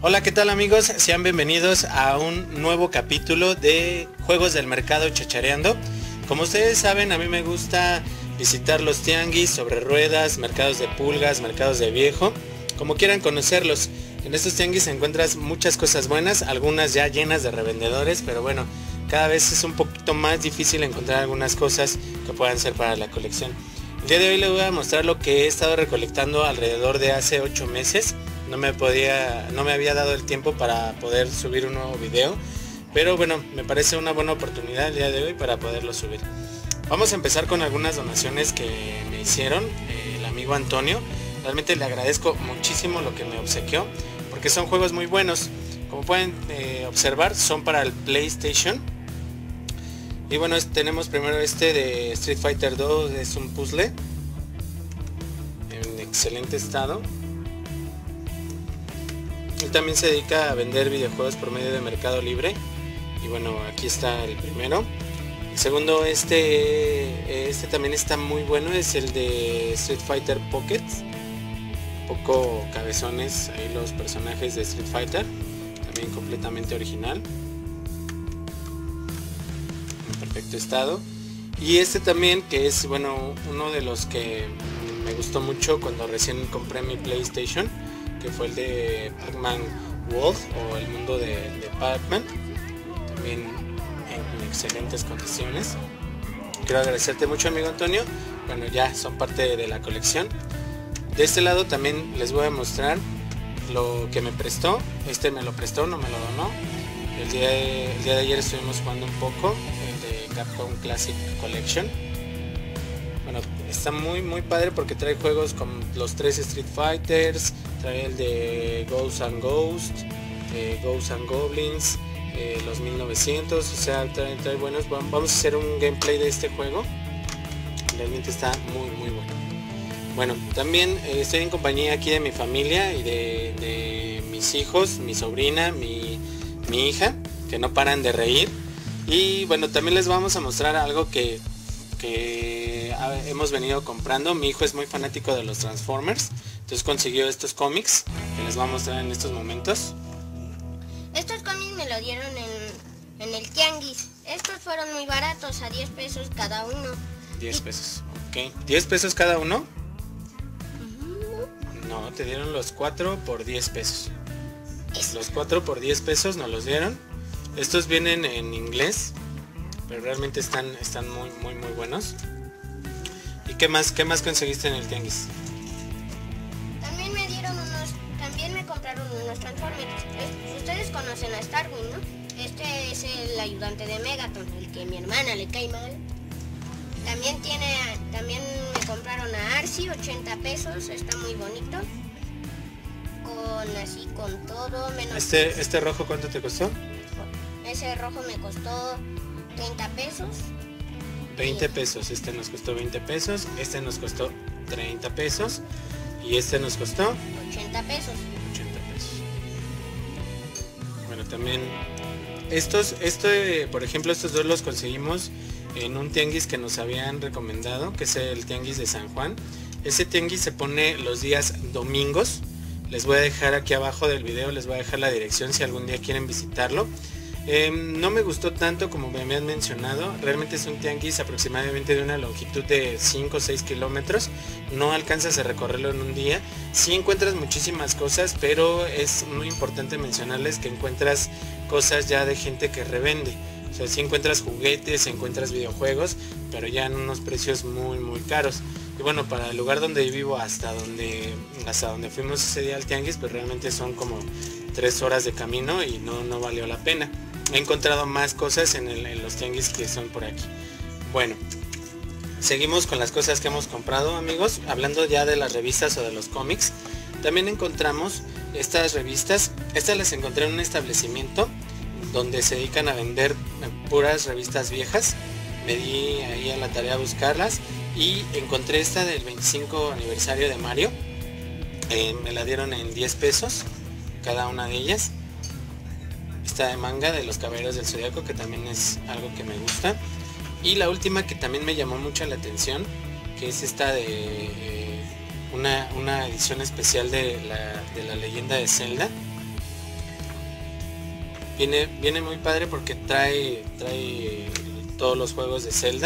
Hola, ¿qué tal amigos? Sean bienvenidos a un nuevo capítulo de Juegos del Mercado Chachareando. Como ustedes saben, a mí me gusta visitar los tianguis sobre ruedas, mercados de pulgas, mercados de viejo, como quieran conocerlos. En estos tianguis encuentras muchas cosas buenas, algunas ya llenas de revendedores, pero bueno, cada vez es un poquito más difícil encontrar algunas cosas que puedan ser para la colección. El día de hoy les voy a mostrar lo que he estado recolectando alrededor de hace 8 meses. No me había dado el tiempo para poder subir un nuevo video, pero bueno, me parece una buena oportunidad el día de hoy para poderlo subir. Vamos a empezar con algunas donaciones que me hicieron el amigo Antonio. Realmente le agradezco muchísimo lo que me obsequió, porque son juegos muy buenos. Como pueden observar, son para el PlayStation. Y bueno, tenemos primero este de Street Fighter 2, es un puzzle en excelente estado. Él también se dedica a vender videojuegos por medio de Mercado Libre. Y bueno, aquí está el primero. El segundo, este también está muy bueno, es el de Street Fighter Pocket. Un poco cabezones ahí los personajes de Street Fighter. También completamente original. En perfecto estado. Y este también, que es bueno, uno de los que me gustó mucho cuando recién compré mi PlayStation, que fue el de Pac-Man World, o el mundo de Pac-Man, también en excelentes condiciones. Quiero agradecerte mucho, amigo Antonio. Bueno, ya son parte de la colección. De este lado también les voy a mostrar lo que me prestó. Este me lo prestó, no me lo donó. El día de ayer estuvimos jugando un poco el de Capcom Classic Collection. Bueno, está muy padre porque trae juegos con los 3 Street Fighters, trae el de Ghosts and Ghosts, Ghosts and Goblins, los 1900, o sea, trae buenos. Vamos a hacer un gameplay de este juego. Realmente está muy bueno. Bueno, también estoy en compañía aquí de mi familia y de mis hijos, mi sobrina, mi hija, que no paran de reír. Y bueno, también les vamos a mostrar algo que hemos venido comprando. Mi hijo es muy fanático de los Transformers, entonces consiguió estos cómics que les voy a mostrar en estos momentos. Estos cómics me lo dieron en el tianguis. Estos fueron muy baratos, a 10 pesos cada uno. 10 pesos, ok. ¿10 pesos cada uno? No, te dieron los 4 por 10 pesos. Los 4 por 10 pesos nos los dieron. Estos vienen en inglés, pero realmente están muy buenos. ¿Y qué más conseguiste en el tianguis? También me compraron unos Transformers. Ustedes conocen a Starwing, ¿no? Este es el ayudante de Megatron, el que a mi hermana le cae mal. También me compraron a Arcee, 80 pesos, está muy bonito. Con todo menos. ¿Este rojo cuánto te costó? Ese rojo me costó 30 pesos. 20 pesos, este nos costó 20 pesos, este nos costó 30 pesos y este nos costó 80 pesos. 80 pesos. Bueno, también por ejemplo, estos dos los conseguimos en un tianguis que nos habían recomendado, que es el tianguis de San Juan. Ese tianguis se pone los días domingos. Les voy a dejar aquí abajo del video, les voy a dejar la dirección si algún día quieren visitarlo. No me gustó tanto como me habían mencionado. Realmente es un tianguis aproximadamente de una longitud de 5 o 6 kilómetros. No alcanzas a recorrerlo en un día. Sí encuentras muchísimas cosas, pero es muy importante mencionarles que encuentras cosas ya de gente que revende. O sea, sí encuentras juguetes, encuentras videojuegos, pero ya en unos precios muy caros. Y bueno, para el lugar donde vivo, hasta donde fuimos ese día al tianguis, pues realmente son como 3 horas de camino y no valió la pena. He encontrado más cosas en los tianguis que son por aquí. Bueno, seguimos con las cosas que hemos comprado, amigos. Hablando ya de las revistas o de los cómics, también encontramos estas revistas. Estas las encontré en un establecimiento donde se dedican a vender puras revistas viejas. Me di ahí a la tarea a buscarlas y encontré esta del 25 aniversario de Mario. Me la dieron en 10 pesos cada una de ellas. Esta de manga de los Caballeros del Zodiaco, que también es algo que me gusta. Y la última que también me llamó mucho la atención, que es esta de una edición especial de la leyenda de Zelda. Viene muy padre porque trae todos los juegos de Zelda.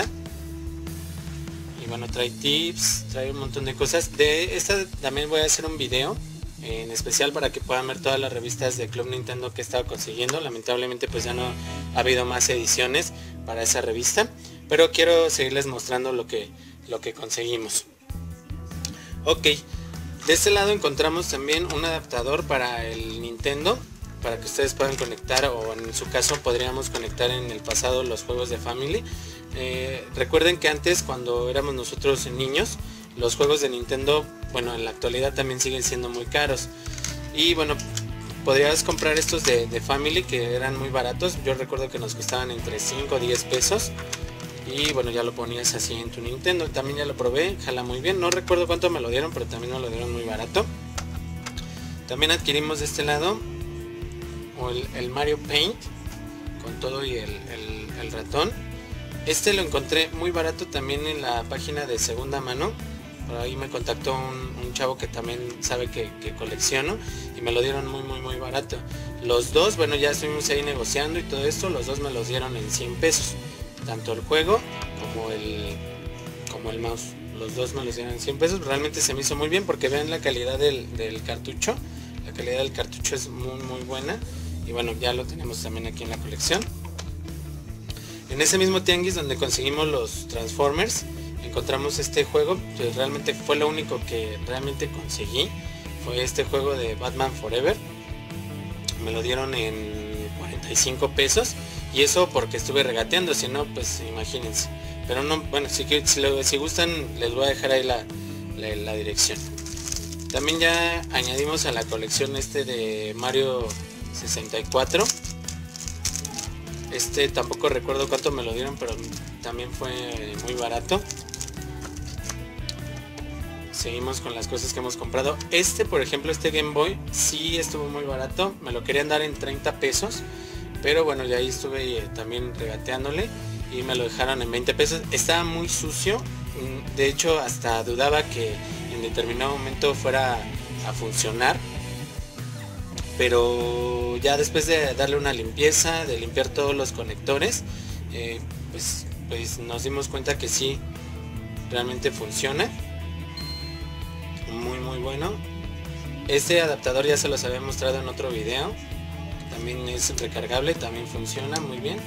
Y bueno, trae tips, trae un montón de cosas. De esta también voy a hacer un video en especial para que puedan ver todas las revistas de Club Nintendo que he estado consiguiendo. Lamentablemente pues ya no ha habido más ediciones para esa revista, pero quiero seguirles mostrando lo que conseguimos. Ok, de este lado encontramos también un adaptador para el Nintendo, para que ustedes puedan conectar, o en su caso podríamos conectar en el pasado los juegos de Family. Recuerden que antes, cuando éramos nosotros niños, los juegos de Nintendo, bueno, en la actualidad también siguen siendo muy caros. Y bueno, podrías comprar estos de Family que eran muy baratos. Yo recuerdo que nos costaban entre 5 o 10 pesos. Y bueno, ya lo ponías así en tu Nintendo. También ya lo probé, jala muy bien. No recuerdo cuánto me lo dieron, pero también me lo dieron muy barato. También adquirimos de este lado el Mario Paint con todo y el ratón. Este lo encontré muy barato también en la página de segunda mano. Por ahí me contactó un chavo que también sabe que colecciono y me lo dieron muy barato. Los dos, bueno, ya estuvimos ahí negociando y todo esto, los dos me los dieron en 100 pesos. Tanto el juego como el mouse. Los dos me los dieron en 100 pesos. Realmente se me hizo muy bien porque vean la calidad del cartucho. La calidad del cartucho es muy buena. Y bueno, ya lo tenemos también aquí en la colección. En ese mismo tianguis donde conseguimos los Transformers, encontramos este juego. Pues realmente fue lo único que realmente conseguí. Fue este juego de Batman Forever. Me lo dieron en 45 pesos. Y eso porque estuve regateando, si no, pues imagínense. Pero no, bueno, si gustan, les voy a dejar ahí la dirección. También ya añadimos a la colección de Mario 64. Tampoco recuerdo cuánto me lo dieron, pero también fue muy barato. Seguimos con las cosas que hemos comprado. Por ejemplo, Game Boy sí estuvo muy barato. Me lo querían dar en 30 pesos. Pero bueno, ya ahí estuve también regateándole y me lo dejaron en 20 pesos. Estaba muy sucio. De hecho, hasta dudaba que en determinado momento fuera a funcionar. Pero ya después de darle una limpieza, de limpiar todos los conectores, pues nos dimos cuenta que sí, realmente funciona. Muy bueno. Este adaptador ya se los había mostrado en otro video. También es recargable, también funciona muy bien.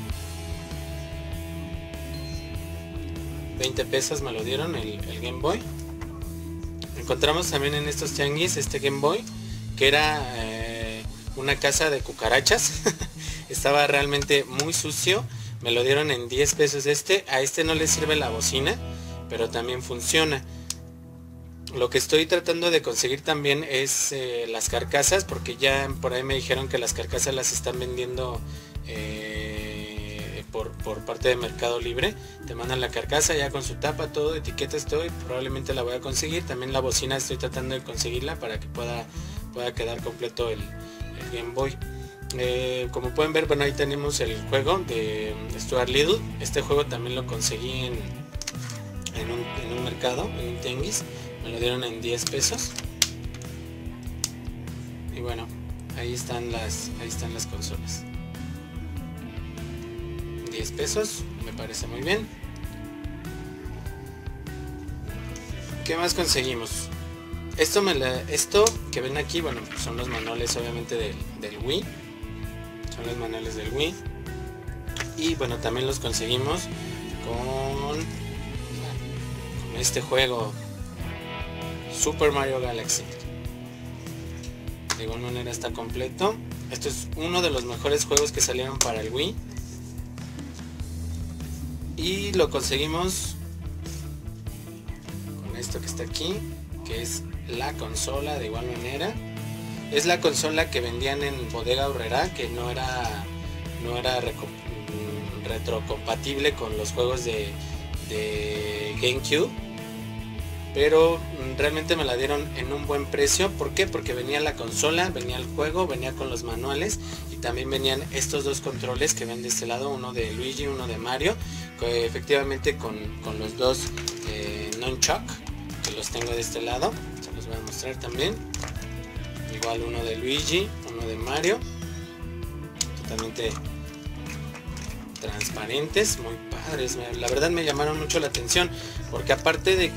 20 pesos me lo dieron el Game Boy. Encontramos también en estos tianguis Game Boy, que era una casa de cucarachas. Estaba realmente muy sucio. Me lo dieron en 10 pesos a este no le sirve la bocina, pero también funciona. Lo que estoy tratando de conseguir también es las carcasas, porque ya por ahí me dijeron que las carcasas las están vendiendo por parte de Mercado Libre. Te mandan la carcasa ya con su tapa, todo, etiquetas, todo, y probablemente la voy a conseguir. También la bocina estoy tratando de conseguirla para que pueda quedar completo el Game Boy. Como pueden ver, bueno, ahí tenemos el juego de Stuart Little. Este juego también lo conseguí en un mercado, en un tianguis. Me lo dieron en 10 pesos. Y bueno, ahí están las consolas. 10 pesos, me parece muy bien. ¿Qué más conseguimos? Esto que ven aquí, bueno, son los manuales obviamente del Wii. Son los manuales del Wii. Y bueno, también los conseguimos con este juego, Super Mario Galaxy. De igual manera está completo. Esto es uno de los mejores juegos que salieron para el Wii. Y lo conseguimos con esto que está aquí, que es la consola. De igual manera es la consola que vendían en Bodega Aurrera, que no era retrocompatible con los juegos de GameCube, pero realmente me la dieron en un buen precio. ¿Por qué? Porque venía la consola, venía el juego, venía con los manuales, y también venían estos dos controles que ven de este lado, uno de Luigi, uno de Mario, que efectivamente con los dos nunchuck, que los tengo de este lado. Se los voy a mostrar también. Igual uno de Luigi, uno de Mario. totalmente transparentes, muy padres. La verdad me llamaron mucho la atención, porque aparte de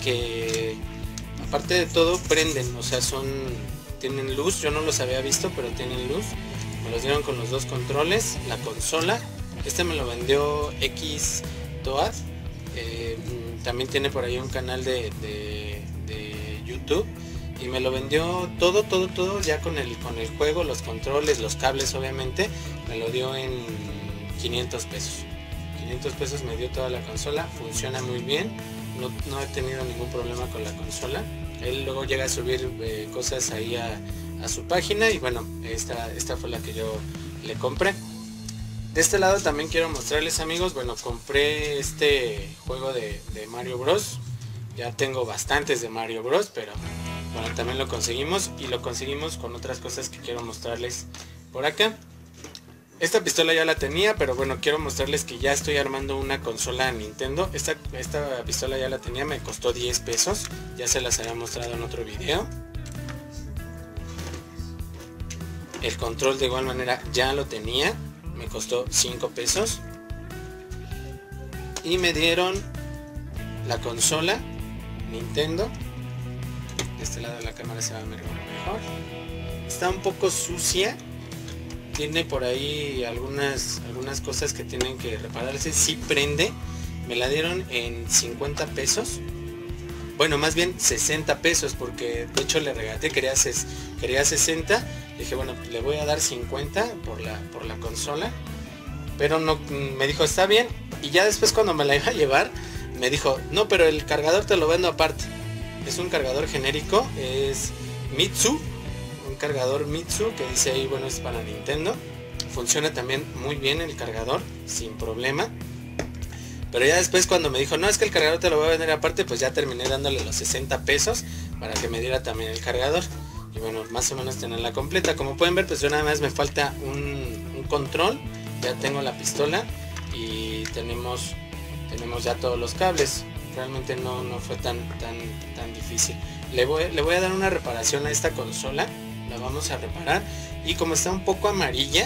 todo prenden, o sea, tienen luz. Yo no los había visto, pero tienen luz. Me los dieron con los dos controles, la consola. Este me lo vendió X Toad. También tiene por ahí un canal de YouTube. Y me lo vendió todo ya con el juego, los controles, los cables obviamente. Me lo dio en 500 pesos. 500 pesos me dio toda la consola. Funciona muy bien. No he tenido ningún problema con la consola. Él luego llega a subir cosas ahí a su página. Y bueno, esta fue la que yo le compré. De este lado también quiero mostrarles, amigos. Bueno, compré este juego de Mario Bros. Ya tengo bastantes de Mario Bros, pero bueno, también lo conseguimos. Y lo conseguimos con otras cosas que quiero mostrarles por acá. Esta pistola ya la tenía, pero bueno, quiero mostrarles que ya estoy armando una consola Nintendo. Esta pistola ya la tenía, me costó 10 pesos. Ya se las había mostrado en otro video. El control de igual manera ya lo tenía. Me costó 5 pesos. Y me dieron la consola Nintendo. De este lado de la cámara se va a ver mejor. Está un poco sucia. Tiene por ahí algunas cosas que tienen que repararse. Sí prende. Me la dieron en 50 pesos. Bueno, más bien 60 pesos, porque de hecho le regateé, quería 60. Dije, bueno, le voy a dar 50 por la consola. Pero no, me dijo, está bien. Y ya después cuando me la iba a llevar, me dijo, no, pero el cargador te lo vendo aparte. Es un cargador genérico, es Mitsu. Un cargador Mitsu que dice ahí, bueno, es para Nintendo. Funciona también muy bien el cargador, sin problema. Pero ya después cuando me dijo, no, es que el cargador te lo voy a vender aparte, pues ya terminé dándole los 60 pesos para que me diera también el cargador. Y bueno, más o menos tenerla completa. Como pueden ver, pues yo nada más me falta un control. Ya tengo la pistola y tenemos ya todos los cables. Realmente no fue tan difícil. Le voy a dar una reparación a esta consola. La vamos a reparar. Y como está un poco amarilla,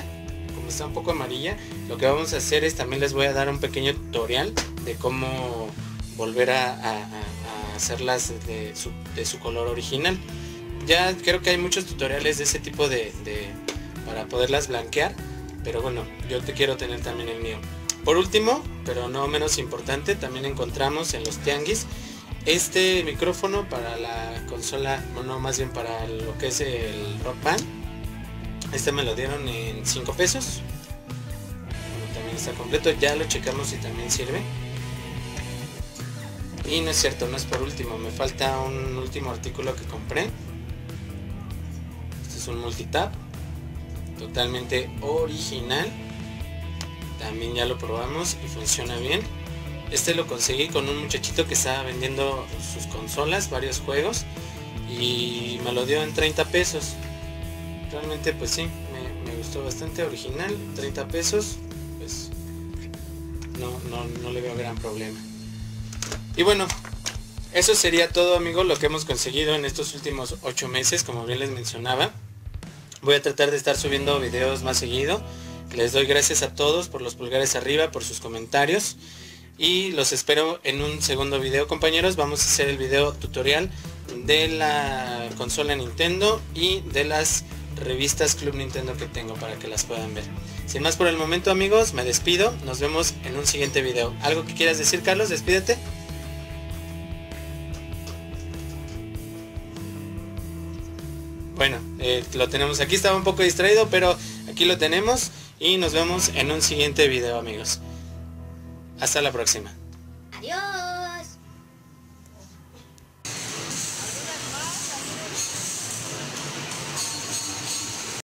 lo que vamos a hacer es, también les voy a dar un pequeño tutorial de cómo volver a hacerlas de su color original. Ya creo que hay muchos tutoriales de ese tipo para poderlas blanquear, pero bueno, yo te quiero tener también el mío. Por último, pero no menos importante, también encontramos en los tianguis este micrófono para la consola, no, más bien para lo que es el Rock Band. Este me lo dieron en 5 pesos. Bueno, también está completo, ya lo checamos y también sirve. Y no es cierto, no es por último, me falta un último artículo que compré. Este es un multitap, totalmente original. También ya lo probamos y funciona bien. Este lo conseguí con un muchachito que estaba vendiendo sus consolas, varios juegos, y me lo dio en 30 pesos. Realmente pues sí, me gustó bastante, original. 30 pesos, pues no le veo gran problema. Y bueno, eso sería todo, amigos, lo que hemos conseguido en estos últimos 8 meses, como bien les mencionaba. Voy a tratar de estar subiendo videos más seguido. Les doy gracias a todos por los pulgares arriba, por sus comentarios. Y los espero en un segundo video, compañeros. Vamos a hacer el video tutorial de la consola Nintendo y de las revistas Club Nintendo que tengo para que las puedan ver. Sin más por el momento, amigos, me despido. Nos vemos en un siguiente video. ¿Algo que quieras decir, Carlos? Despídete. Bueno, lo tenemos aquí. Estaba un poco distraído, pero aquí lo tenemos. Y nos vemos en un siguiente video, amigos. Hasta la próxima. Adiós.